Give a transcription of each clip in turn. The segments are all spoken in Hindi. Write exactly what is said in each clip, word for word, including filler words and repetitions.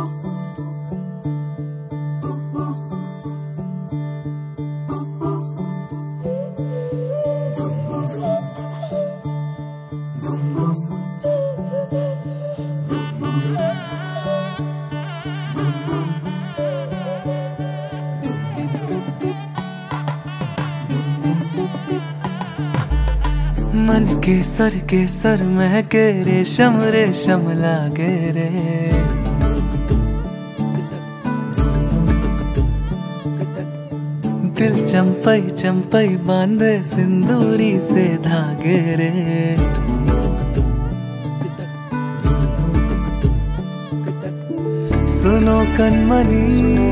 मन के सर के सर महके रेशम रेशम लागे रे। दिल चंपई चंपई बांधे सिंदूरी से धागे रे। सुनो कनमनी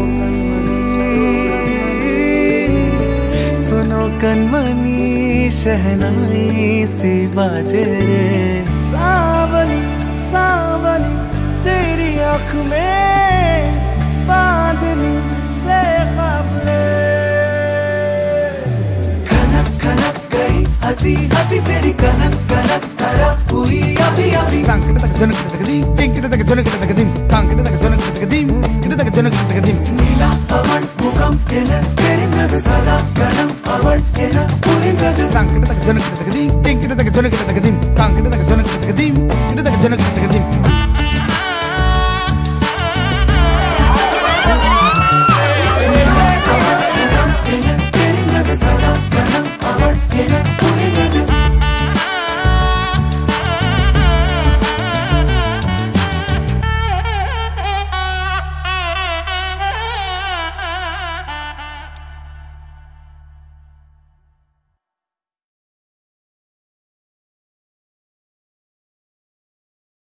सुनो कनमनी शहनाई सी बाजे रे। सावली सावली तेरी आँख में बांधनी से खबरे। खनक खनक गई हंसी हंसी तेरी कनक कनक करा हुई अभी अभी। तांकड़े तक जनक तक दी टिंकड़े तक जनक तक दी तांकड़े तक जनक तक दी टिंकड़े तक जनक तक दी। नीला पवन मुखम एन तेरी नद सदा कणम पवन एन पूरी नद। तांकड़े तक जनक तक दी टिंकड़े तक जनक तक दी तांकड़े तक जनक तक दी टिंकड़े तक जनक तक